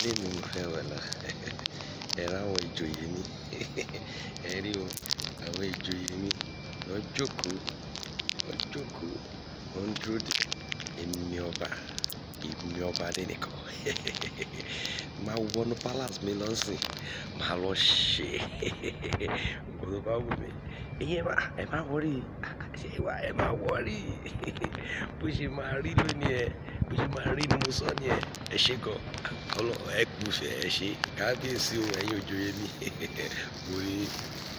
Lẹ́nu mo fẹ́ wà lá. Ẹ̀rọ àwọn ìjòyè mi. Ẹ rí o, àwọn ìjòyè mi. Wọ́n jókòó, wọ́n dúró dè èmi ọba Adénìkan. Máa wọnú palace mi lọ́sìn, máa lọ ṣe nǹkan tó bá wù mí. Ìyẹn ẹ má worry, ẹ má worry. Bó ṣe máa rí lónìí bó ṣe máa rí ni mo sọ ní ẹ ṣe gan. Ọlọ́run ẹ kú fẹ́ ẹ ṣe kábíyèsí o ẹ̀yin òjòyè mi.